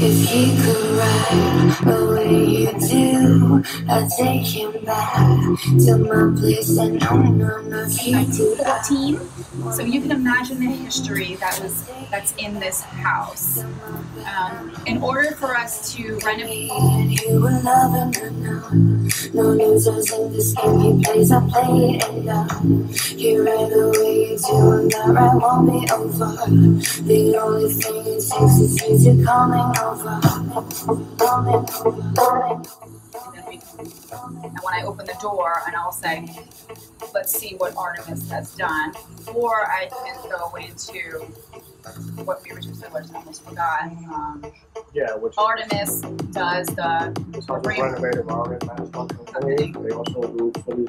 If he could ride the way you do, I'd take him back to my place and none of you do. 14. So you can imagine the history that's in this house. In order for us to renovate, You will love him, no losers in this game. He plays, I play it, and he ran away to and that ride won't be over. The only thing it takes is you coming over. and when I open the door, and I'll say, let's see what Artemis has done, or I can go into what we were just saying, I almost forgot. Yeah, which Artemis does the is like a renovative art management company. They also do fully.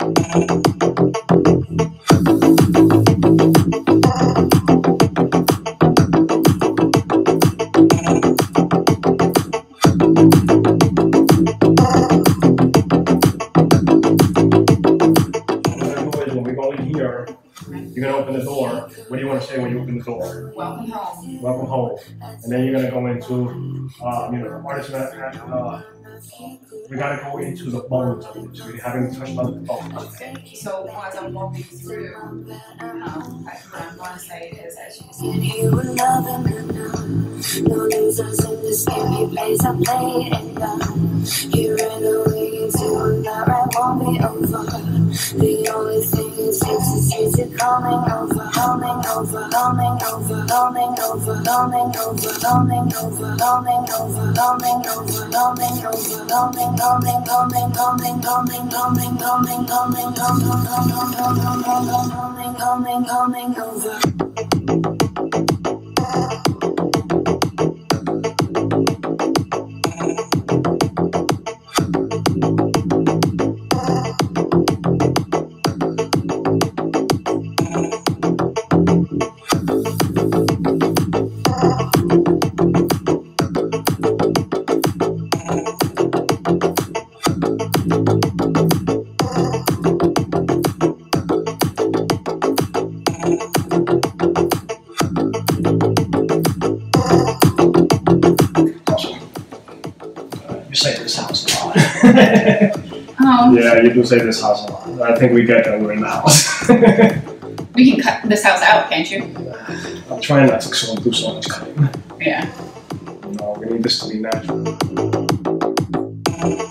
When we go in here, you're gonna open the door. What do you want to say when you open the door? welcome home. Welcome home. And then you're gonna go into, artist. We gotta go into the bones of it. We haven't touched on the bones. So as I'm walking through, what I'm going to say is, as you see, You will love him, no losers in this game. He plays, I play it, and he ran away to and that ride won't be over. The only thing it takes is you coming over, coming over, coming over, coming over, coming over, coming over, coming over, coming over, coming over, coming, coming, coming, coming, coming, coming, coming, coming, coming, coming over. You say this house a lot. yeah, you do say this house a lot. I think we get that we're in the house. we can cut this house out, can't you? I'm trying not to do so much cutting. Yeah. No, we need this to be natural.